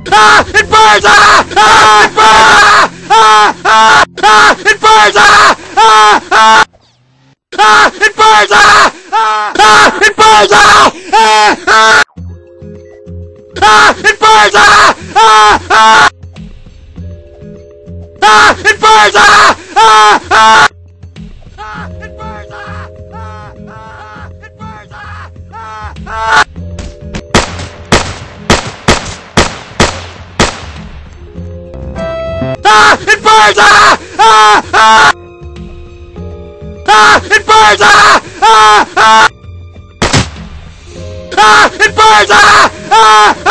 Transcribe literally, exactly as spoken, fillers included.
Ah! It burns! Ah! Ah! It burns! Ah! Ah! Ah! It burns! Ah! Ah! Ah! Ah! It burns! Ah! Ah! Ah! It burns! Ah! Ah! Ah! Ah! It burns! Ah! Ah! Ah! Ah! It burns! Ah! Ah! Ah! Ah! It burns! Ah! Ah! Ah! It burns! Ah! Ah! Ah! Ah! It burns! Ah! Ah! Ah! Ah! It burns! Ah! Ah! Ah! Ah! It burns! Ah! Ah!